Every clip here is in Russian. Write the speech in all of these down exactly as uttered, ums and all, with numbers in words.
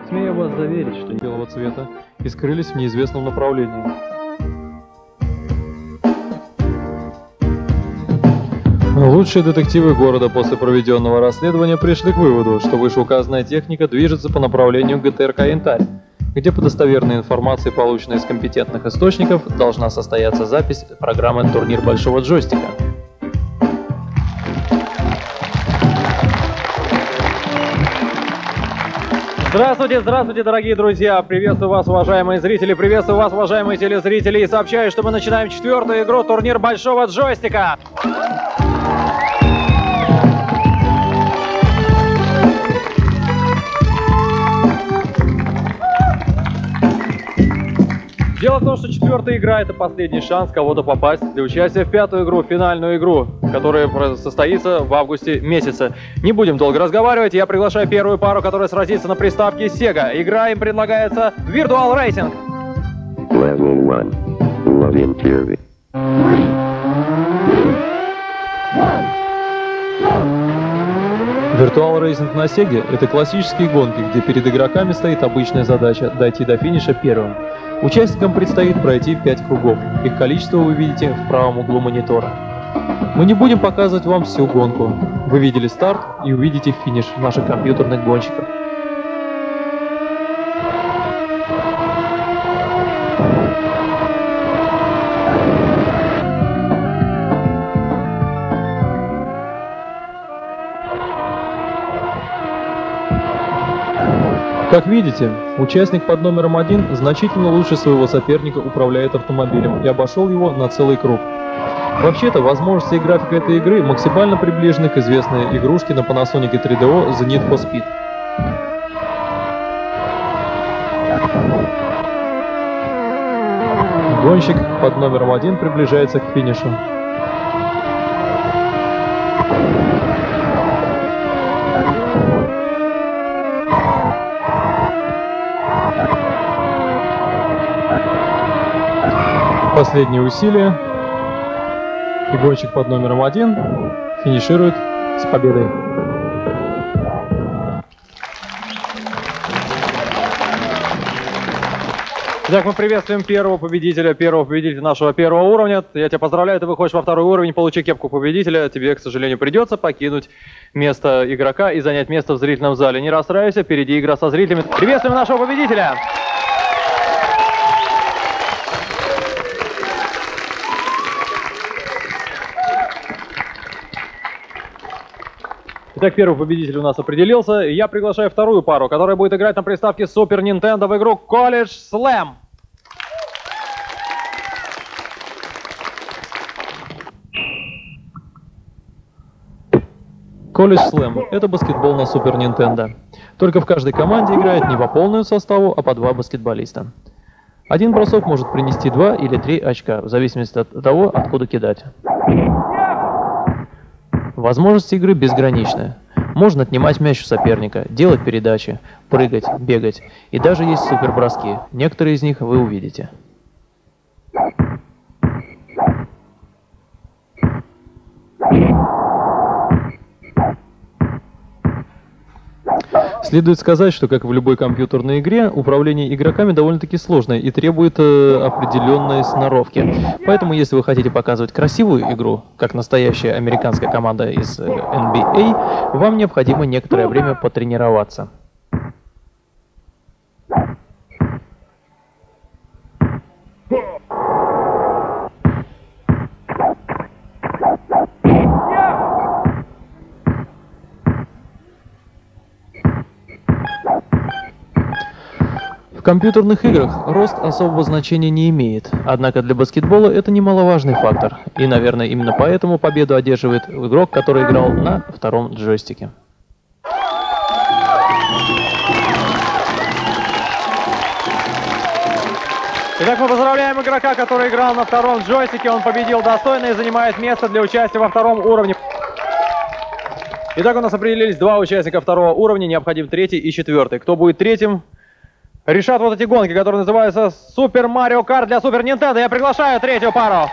Смею вас заверить, что белого цвета и скрылись в неизвестном направлении. Лучшие детективы города после проведенного расследования пришли к выводу, что вышеуказанная техника движется по направлению гэ тэ эр ка «Янтарь», где по достоверной информации, полученной из компетентных источников, должна состояться запись программы «Турнир Большого Джойстика». Здравствуйте, здравствуйте, дорогие друзья! Приветствую вас, уважаемые зрители, приветствую вас, уважаемые телезрители, и сообщаю, что мы начинаем четвертую игру «Турнир Большого Джойстика». Дело в том, что четвертая игра — это последний шанс кого-то попасть для участия в пятую игру, финальную игру, которая состоится в августе месяце. Не будем долго разговаривать, я приглашаю первую пару, которая сразится на приставке Sega. Игра им предлагается Virtual Racing. Level one. Login theory. Virtual Racing на Sega — это классические гонки, где перед игроками стоит обычная задача — дойти до финиша первым. Участникам предстоит пройти пять кругов. Их количество вы видите в правом углу монитора. Мы не будем показывать вам всю гонку. Вы видели старт и увидите финиш наших компьютерных гонщиков. Как видите, участник под номером один значительно лучше своего соперника управляет автомобилем и обошел его на целый круг. Вообще-то, возможности и графика этой игры максимально приближены к известной игрушке на Panasonic три ди о The Need for Speed. Гонщик под номером один приближается к финишу. Последние усилия, и гонщик под номером один финиширует с победой. Итак, мы приветствуем первого победителя, первого победителя нашего первого уровня. Я тебя поздравляю, ты выходишь во второй уровень, получи кепку победителя. Тебе, к сожалению, придется покинуть место игрока и занять место в зрительном зале. Не расстраивайся, впереди игра со зрителями. Приветствуем нашего победителя! Итак, первый победитель у нас определился. Я приглашаю вторую пару, которая будет играть на приставке Super Nintendo в игру College Slam. College Slam — это баскетбол на Super Nintendo. Только в каждой команде играет не по полному составу, а по два баскетболиста. Один бросок может принести два или три очка, в зависимости от того, откуда кидать. Возможности игры безграничны. Можно отнимать мяч у соперника, делать передачи, прыгать, бегать. И даже есть суперброски. Некоторые из них вы увидите. Следует сказать, что, как в любой компьютерной игре, управление игроками довольно-таки сложное и требует э, определенной сноровки. Поэтому, если вы хотите показывать красивую игру, как настоящая американская команда из э, эн би эй, вам необходимо некоторое время потренироваться. В компьютерных играх рост особого значения не имеет, однако для баскетбола это немаловажный фактор, и, наверное, именно поэтому победу одерживает игрок, который играл на втором джойстике. Итак, мы поздравляем игрока, который играл на втором джойстике, он победил достойно и занимает место для участия во втором уровне. Итак, у нас определились два участника второго уровня, необходим третий и четвертый. Кто будет третьим? Решат вот эти гонки, которые называются Super Mario Kart для Super Nintendo. Я приглашаю третью пару.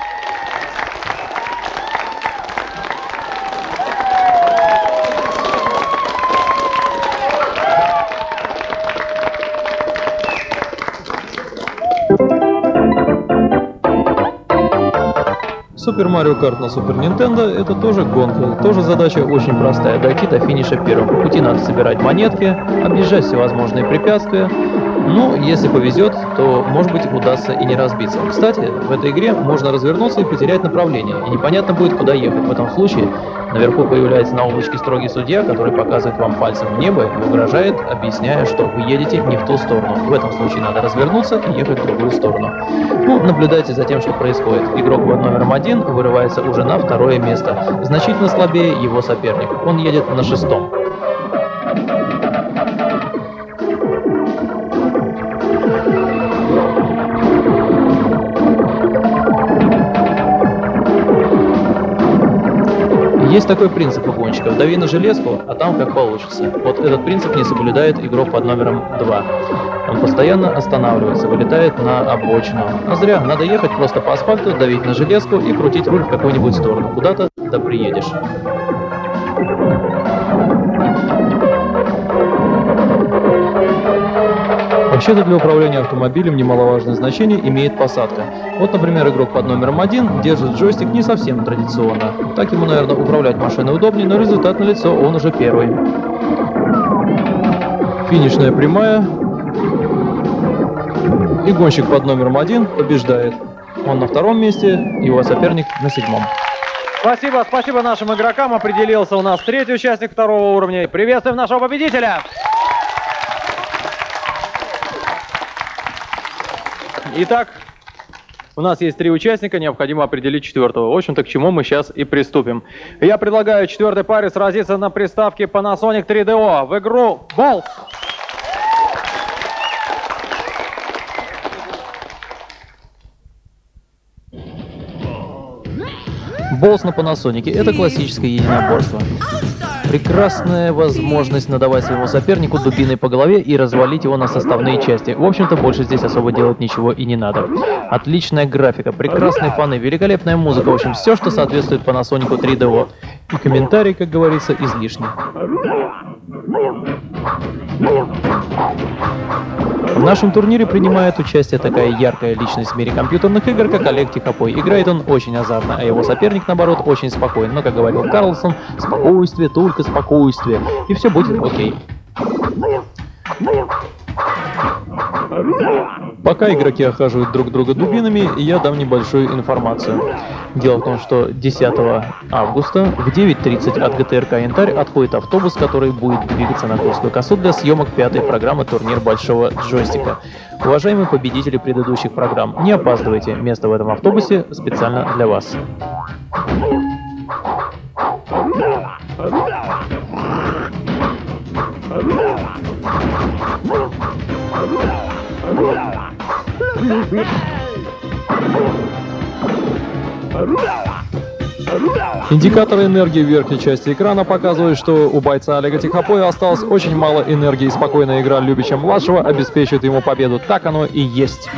Super Mario Kart на Super Nintendo — это тоже гонка, тоже задача очень простая — дойти до финиша первым. По пути надо собирать монетки, объезжать всевозможные препятствия. Ну, если повезет, то, может быть, удастся и не разбиться. Кстати, в этой игре можно развернуться и потерять направление, и непонятно будет, куда ехать. В этом случае наверху появляется на облачке строгий судья, который показывает вам пальцем в небо и угрожает, объясняя, что вы едете не в ту сторону. В этом случае надо развернуться и ехать в другую сторону. Ну, наблюдайте за тем, что происходит. Игрок под номером один вырывается уже на второе место. Значительно слабее его соперник. Он едет на шестом. Есть такой принцип у гонщиков: дави на железку, а там как получится. Вот этот принцип не соблюдает игрок под номером два. Он постоянно останавливается, вылетает на обочину. А зря, надо ехать просто по асфальту, давить на железку и крутить руль в какую-нибудь сторону. Куда-то да приедешь. Вообще-то для управления автомобилем немаловажное значение имеет посадка. Вот, например, игрок под номером один держит джойстик не совсем традиционно. Так ему, наверное, управлять машиной удобнее, но результат налицо, он уже первый. Финишная прямая. И гонщик под номером один побеждает. Он на втором месте, его соперник на седьмом. Спасибо, спасибо нашим игрокам. Определился у нас третий участник второго уровня. Приветствуем нашего победителя! Итак, у нас есть три участника, необходимо определить четвертого. В общем-то, к чему мы сейчас и приступим. Я предлагаю четвертой паре сразиться на приставке Panasonic три ди о в игру Balls. Balls на Panasonic — это классическое единоборство. Прекрасная возможность надавать своему сопернику дубиной по голове и развалить его на составные части. В общем-то, больше здесь особо делать ничего и не надо. Отличная графика, прекрасные фаны, великолепная музыка. В общем, все, что соответствует Panasonic три ди о. И комментарий, как говорится, излишний. В нашем турнире принимает участие такая яркая личность в мире компьютерных игр, как Олег Тихопой. Играет он очень азартно, а его соперник, наоборот, очень спокоен. Но, как говорил Карлсон, спокойствие, только спокойствие, и все будет окей. Пока игроки охаживают друг друга дубинами, я дам небольшую информацию. Дело в том, что десятого августа в девять тридцать от ГТРК «Янтарь» отходит автобус, который будет двигаться на Курскую косу для съемок пятой программы «Турнир Большого Джойстика». Уважаемые победители предыдущих программ, не опаздывайте, место в этом автобусе специально для вас. Индикаторы энергии в верхней части экрана показывают, что у бойца Олега Тихопоя осталось очень мало энергии, и спокойная игра Любича-младшего обеспечит ему победу. Так оно и есть.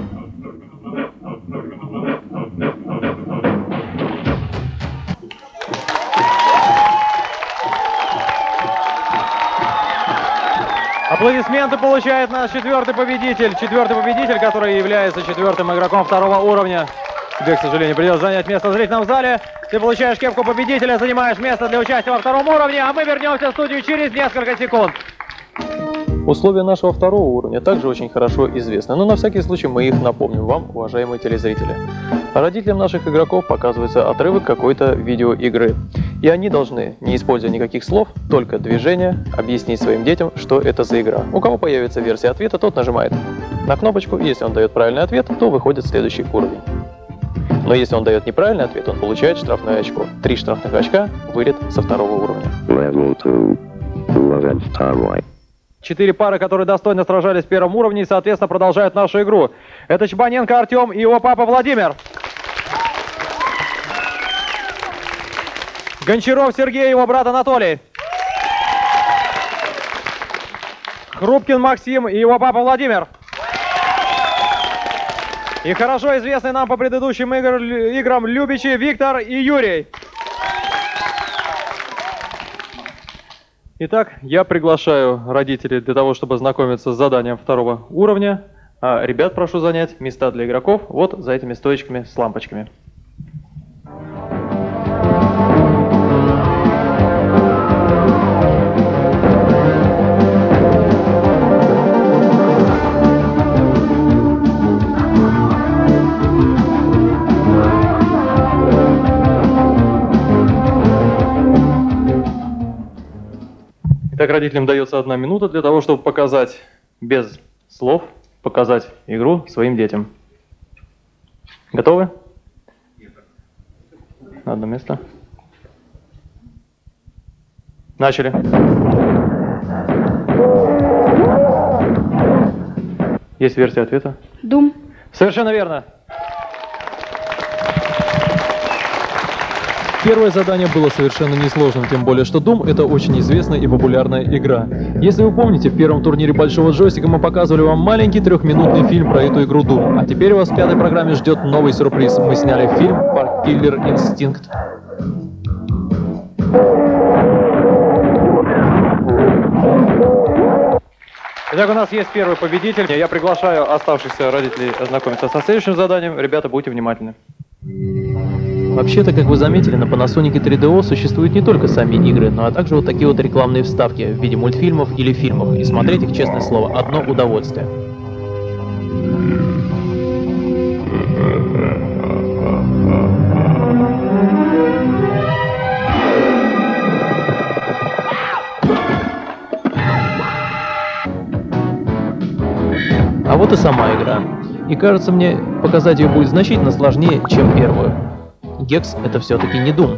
Аплодисменты получает наш четвертый победитель. Четвертый победитель, который является четвертым игроком второго уровня. Тебе, к сожалению, придется занять место в зрительном зале. Ты получаешь кепку победителя, занимаешь место для участия во втором уровне, а мы вернемся в студию через несколько секунд. Условия нашего второго уровня также очень хорошо известны, но на всякий случай мы их напомним вам, уважаемые телезрители. Родителям наших игроков показывается отрывок какой-то видеоигры, и они должны, не используя никаких слов, только движения, объяснить своим детям, что это за игра. У кого появится версия ответа, тот нажимает на кнопочку, и если он дает правильный ответ, то выходит следующий уровень. Но если он дает неправильный ответ, он получает штрафное очко. Три штрафных очка, вылет со второго уровня. Четыре пары, которые достойно сражались в первом уровне и, соответственно, продолжают нашу игру. Это Чебаненко Артем и его папа Владимир. Гончаров Сергей и его брат Анатолий. Хрупкин Максим и его папа Владимир. И хорошо известный нам по предыдущим игр, играм Любичи Виктор и Юрий. Итак, я приглашаю родителей для того, чтобы ознакомиться с заданием второго уровня. А ребят прошу занять места для игроков вот за этими стоечками с лампочками. Итак, родителям дается одна минута для того, чтобы показать без слов, показать игру своим детям. Готовы? На одно место. Начали. Есть версия ответа? Doom. Совершенно верно. Первое задание было совершенно несложным, тем более, что Doom — это очень известная и популярная игра. Если вы помните, в первом турнире Большого Джойстика мы показывали вам маленький трехминутный фильм про эту игру Doom, а теперь вас в пятой программе ждет новый сюрприз. Мы сняли фильм по Killer Instinct. Итак, у нас есть первый победитель. Я приглашаю оставшихся родителей ознакомиться со следующим заданием. Ребята, будьте внимательны. Вообще-то, как вы заметили, на Panasonic три ди о существуют не только сами игры, но а также вот такие вот рекламные вставки в виде мультфильмов или фильмов. И смотреть их, честное слово, одно удовольствие. А вот и сама игра. И кажется мне, показать ее будет значительно сложнее, чем первую. Гекс — это все-таки не Doom.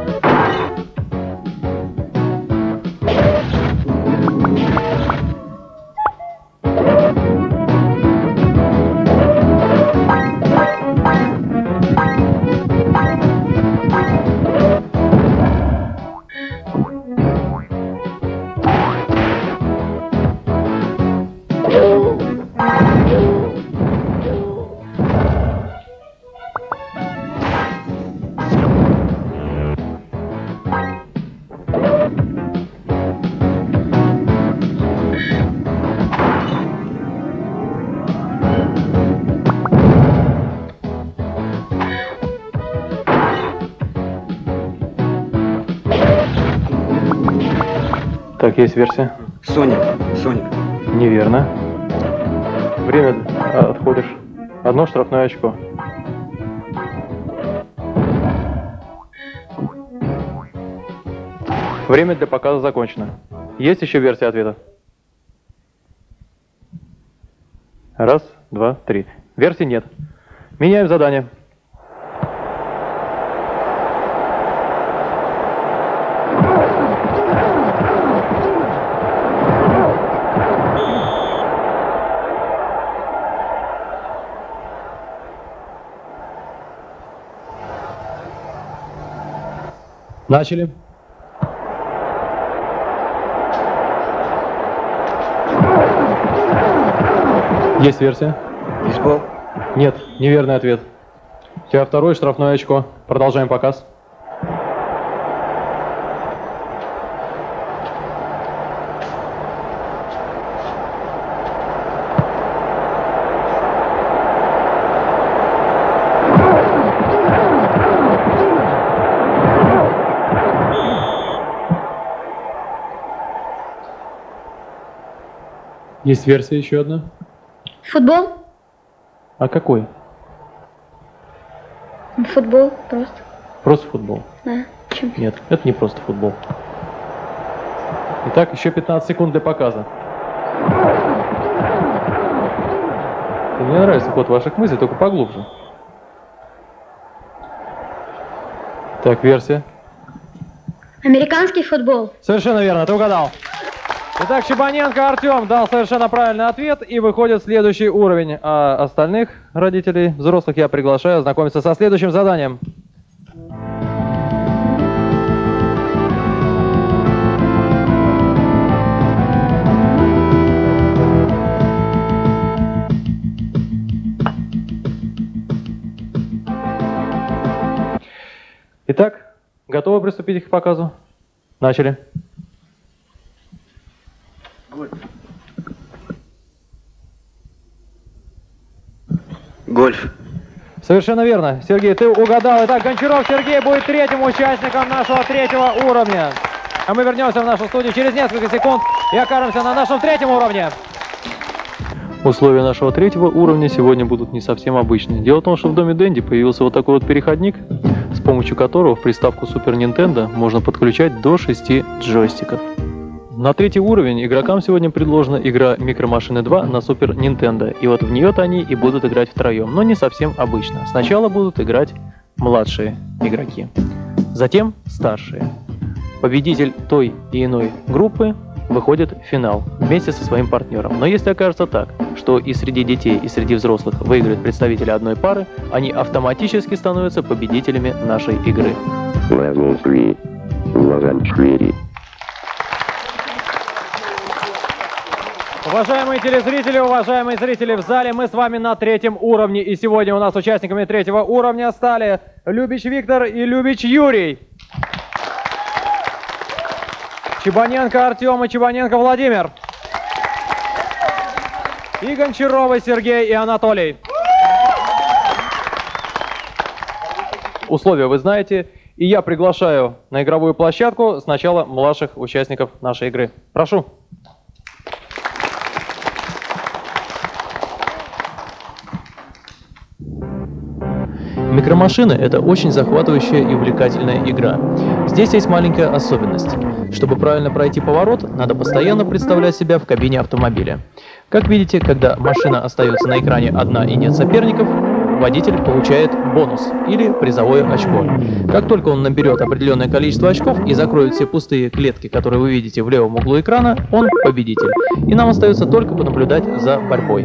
Так, есть версия? Соник. Соник. Неверно. Время а, отходишь. Одно штрафное очко. Время для показа закончено. Есть еще версия ответа? Раз, два, три. Версий нет. Меняем задание. Начали. Есть версия? Бейсбол. Нет, неверный ответ. У тебя второе штрафное очко. Продолжаем показ. Есть версия еще одна? Футбол? А какой? Футбол просто. Просто футбол? Да. Чем? Нет, это не просто футбол. Итак, еще пятнадцать секунд для показа. И мне нравится ход ваших мыслей, только поглубже. Так, версия. Американский футбол. Совершенно верно, ты угадал. Итак, Чебаненко Артем дал совершенно правильный ответ, и выходит следующий уровень. А остальных родителей, взрослых, я приглашаю ознакомиться со следующим заданием. Итак, готовы приступить к показу? Начали. Гольф. Совершенно верно. Сергей, ты угадал. Итак, Гончаров Сергей будет третьим участником нашего третьего уровня. А мы вернемся в нашу студию через несколько секунд и окажемся на нашем третьем уровне. Условия нашего третьего уровня сегодня будут не совсем обычные. Дело в том, что в доме Дэнди появился вот такой вот переходник, с помощью которого в приставку Super Nintendo можно подключать до шести джойстиков. На третий уровень игрокам сегодня предложена игра Микромашины два на Супер Нинтендо. И вот в нее-то они и будут играть втроем, но не совсем обычно. Сначала будут играть младшие игроки, затем старшие. Победитель той и иной группы выходит в финал вместе со своим партнером. Но если окажется так, что и среди детей, и среди взрослых выиграют представители одной пары, они автоматически становятся победителями нашей игры. Level three. Love and Treaty. Уважаемые телезрители, уважаемые зрители в зале, мы с вами на третьем уровне. И сегодня у нас участниками третьего уровня стали Любич Виктор и Любич Юрий. Чебаненко Артем и Чебаненко Владимир. И Гончаровы Сергей и Анатолий. Условия вы знаете, и я приглашаю на игровую площадку сначала младших участников нашей игры. Прошу. Микромашины — это очень захватывающая и увлекательная игра. Здесь есть маленькая особенность. Чтобы правильно пройти поворот, надо постоянно представлять себя в кабине автомобиля. Как видите, когда машина остается на экране одна и нет соперников, водитель получает бонус или призовое очко. Как только он наберет определенное количество очков и закроет все пустые клетки, которые вы видите в левом углу экрана, он победитель. И нам остается только понаблюдать за борьбой.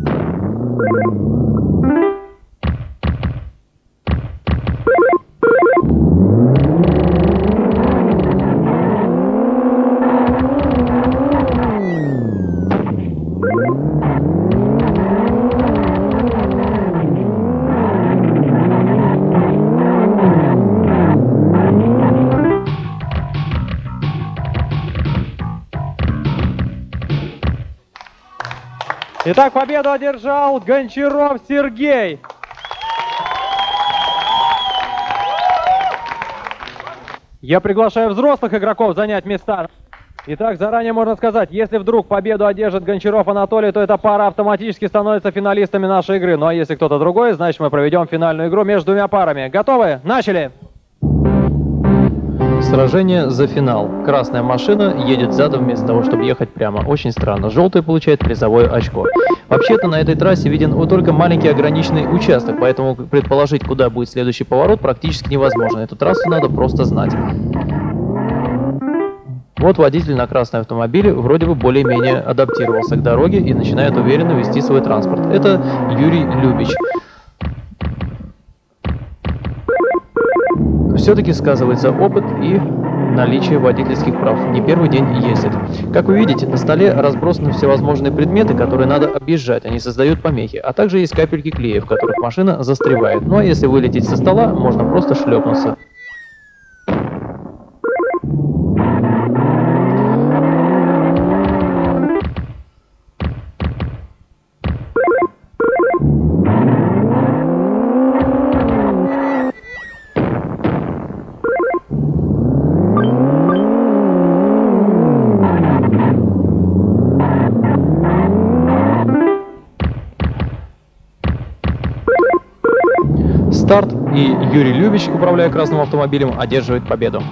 Итак, победу одержал Гончаров Сергей. Я приглашаю взрослых игроков занять места. Итак, заранее можно сказать, если вдруг победу одержит Гончаров Анатолий, то эта пара автоматически становится финалистами нашей игры. Ну а если кто-то другой, значит мы проведем финальную игру между двумя парами. Готовы? Начали! Сражение за финал. Красная машина едет задом вместо того, чтобы ехать прямо. Очень странно. Желтый получает призовое очко. Вообще-то на этой трассе виден вот только маленький ограниченный участок, поэтому предположить, куда будет следующий поворот, практически невозможно. Эту трассу надо просто знать. Вот водитель на красном автомобиле вроде бы более-менее адаптировался к дороге и начинает уверенно вести свой транспорт. Это Юрий Любич. Все-таки сказывается опыт и наличие водительских прав. Не первый день ездит. Как вы видите, на столе разбросаны всевозможные предметы, которые надо объезжать. Они создают помехи. А также есть капельки клея, в которых машина застревает. Ну а если вылететь со стола, можно просто шлепнуться. Старт, и Юрий Любич, управляя красным автомобилем, одерживает победу.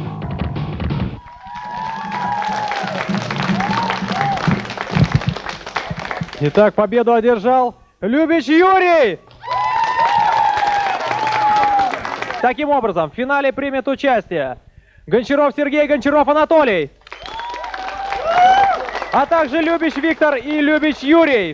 Итак, победу одержал Любич Юрий! Таким образом, в финале примет участие Гончаров Сергей, Гончаров Анатолий, а также Любич Виктор и Любич Юрий.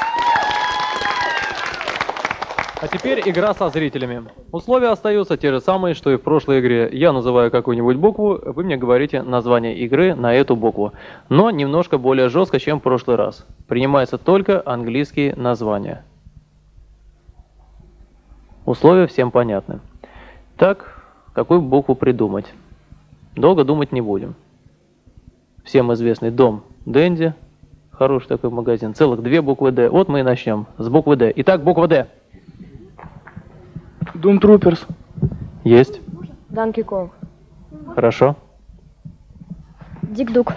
А теперь игра со зрителями. Условия остаются те же самые, что и в прошлой игре. Я называю какую-нибудь букву, вы мне говорите название игры на эту букву. Но немножко более жестко, чем в прошлый раз. Принимаются только английские названия. Условия всем понятны. Так, какую букву придумать? Долго думать не будем. Всем известный дом Дэнди. Хороший такой магазин. Целых две буквы Д. Вот мы и начнем с буквы Д. Итак, буква Д. Doom Troopers. Есть. Данки Конг. Хорошо. Дик-дук.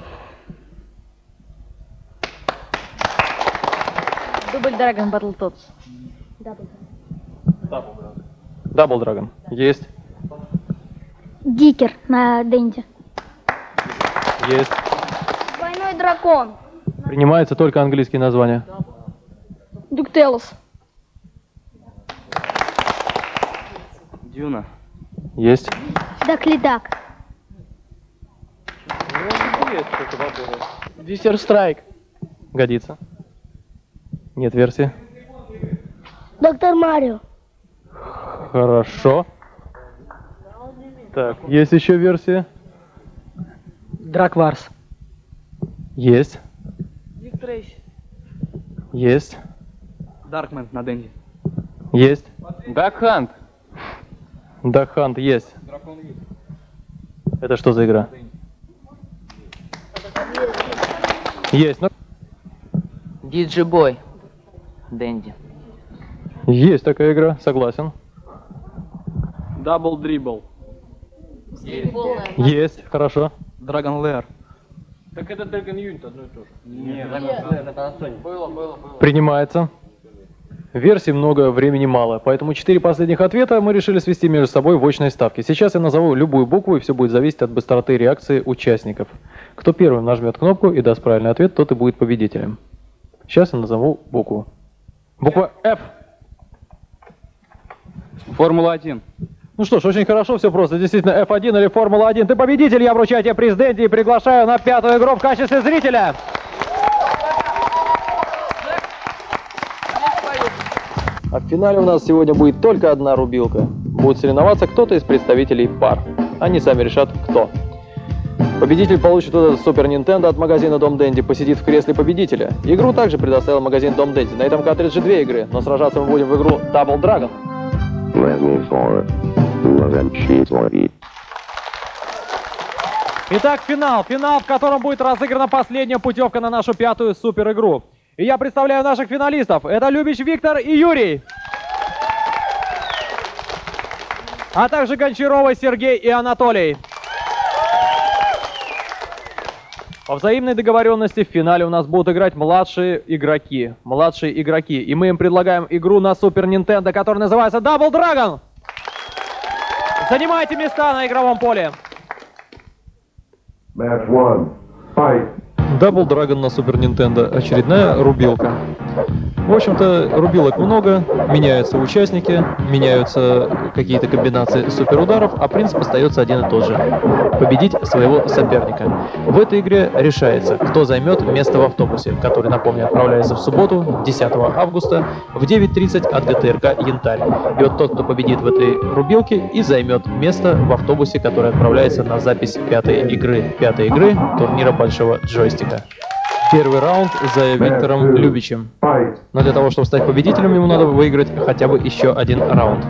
Дубль Драгон Батл Тотс. Дабл Драгон. Есть. Дикер на Денде. Есть. Война Дракон. Принимается только английские названия. Дуктелос. Дюна. Есть. Даклидак. Висер Страйк. Годится. Нет версии. Доктор Марио. Хорошо. Так, есть еще версия? Дракварс. Есть. Дик Трейси. Есть. Даркмен на Денди. Есть. Дакхант. Дахант есть. Это что за игра? Есть. Ну, Диджи-бой. Дэнди. есть такая игра, согласен. Дабл дрибл. Есть, хорошо. Драгон Лэр. Так это Dragon Unit одно и то же. Нет. Было, было, было. Принимается. Версий много, времени мало, поэтому четыре последних ответа мы решили свести между собой в очной ставке. Сейчас я назову любую букву, и все будет зависеть от быстроты реакции участников. Кто первым нажмет кнопку и даст правильный ответ, тот и будет победителем. Сейчас я назову букву. Буква F. Формула один. Ну что ж, очень хорошо, все просто. Действительно, эф один или Формула один. Ты победитель, я вручаю тебе приз Дэнди и приглашаю на пятую игру в качестве зрителя. А в финале у нас сегодня будет только одна рубилка. Будет соревноваться кто-то из представителей пар. Они сами решат, кто. Победитель получит этот Супер Нинтендо от магазина Дом Дэнди, посидит в кресле победителя. Игру также предоставил магазин Дом Дэнди. На этом картридже две игры, но сражаться мы будем в игру Double Dragon. Level four. Launch. Итак, финал. Финал, в котором будет разыграна последняя путевка на нашу пятую супер игру. И я представляю наших финалистов. Это Любич Виктор и Юрий. А также Гончарова Сергей и Анатолий. По взаимной договоренности в финале у нас будут играть младшие игроки. Младшие игроки. И мы им предлагаем игру на Супер Нинтендо, которая называется Double Dragon. Занимайте места на игровом поле. Match one. Fight. Double Dragon на Супер Нинтендо. Очередная рубилка. В общем-то, рубилок много, меняются участники, меняются какие-то комбинации суперударов, а принцип остается один и тот же. Победить своего соперника. В этой игре решается, кто займет место в автобусе, который, напомню, отправляется в субботу, десятого августа, в девять тридцать от гэ тэ эр ка «Янтарь». И вот тот, кто победит в этой рубилке, и займет место в автобусе, который отправляется на запись пятой игры. Пятой игры турнира Большого Джойстика. Первый раунд за Виктором Любичем. Но для того, чтобы стать победителем, ему надо выиграть хотя бы еще один раунд.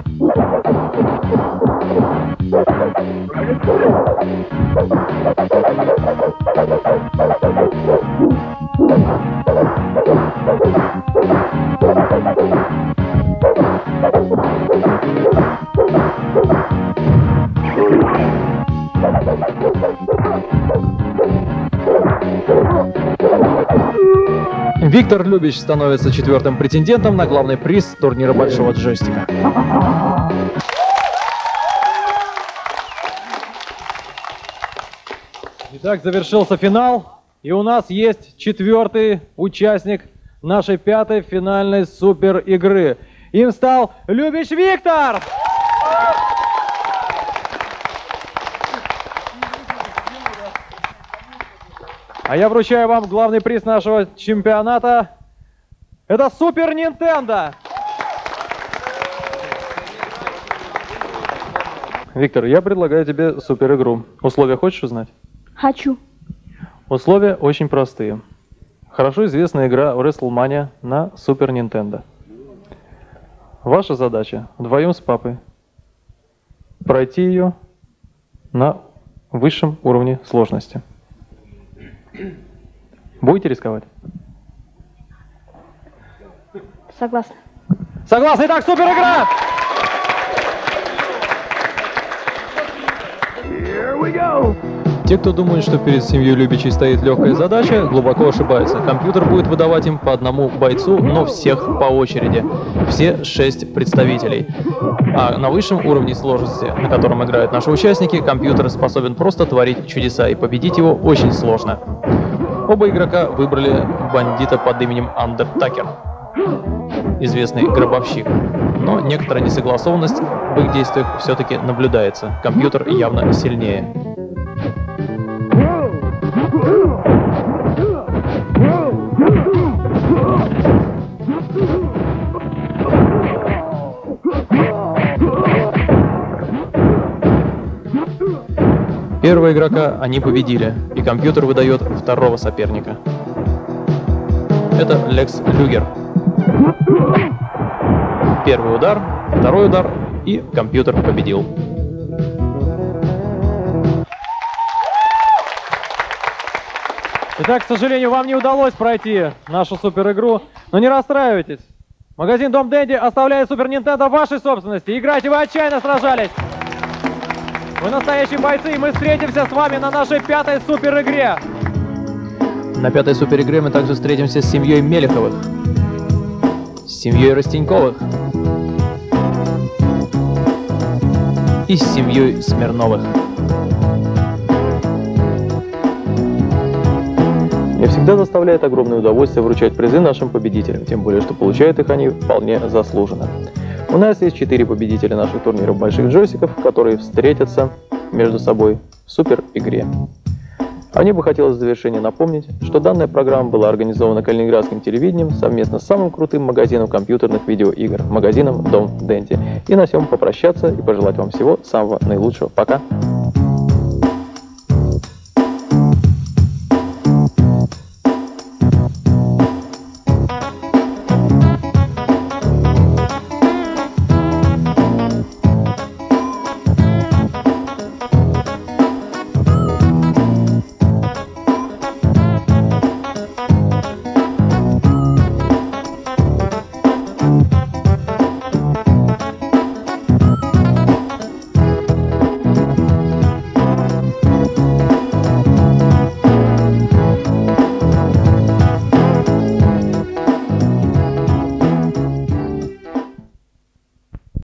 Виктор Любич становится четвертым претендентом на главный приз турнира Большого Джойстика. Итак, завершился финал. И у нас есть четвертый участник нашей пятой финальной супер игры. Им стал Любич Виктор! А я вручаю вам главный приз нашего чемпионата. Это Супер Нинтендо! Виктор, я предлагаю тебе супер игру. Условия хочешь узнать? Хочу. Условия очень простые. Хорошо известная игра WrestleMania на Супер Нинтендо. Ваша задача вдвоем с папой пройти ее на высшем уровне сложности. Будете рисковать? Согласна. Согласны? Итак, супер игра! Те, кто думает, что перед семьей Любичей стоит легкая задача, глубоко ошибаются. Компьютер будет выдавать им по одному бойцу, но всех по очереди. Все шесть представителей. А на высшем уровне сложности, на котором играют наши участники, компьютер способен просто творить чудеса, и победить его очень сложно. Оба игрока выбрали бандита под именем Андертакер, известный гробовщик. Но некоторая несогласованность в их действиях все-таки наблюдается. Компьютер явно сильнее. Первого игрока они победили, и компьютер выдает второго соперника. Это Лекс Люгер. Первый удар, второй удар, и компьютер победил. Итак, к сожалению, вам не удалось пройти нашу супер игру, но не расстраивайтесь. Магазин Дом Дэнди оставляет Супер Нинтендо в вашей собственности. Играйте, вы отчаянно сражались. Вы настоящие бойцы, и мы встретимся с вами на нашей пятой супер игре. На пятой супер игре мы также встретимся с семьей Мелеховых, с семьей Ростеньковых и с семьей Смирновых. Мне всегда доставляет огромное удовольствие вручать призы нашим победителям, тем более, что получают их они вполне заслуженно. У нас есть четыре победителя наших турниров больших джойстиков, которые встретятся между собой в супер игре. А мне бы хотелось в завершение напомнить, что данная программа была организована Калининградским телевидением совместно с самым крутым магазином компьютерных видеоигр, магазином Дом Дэнди. И на всем попрощаться и пожелать вам всего самого наилучшего. Пока!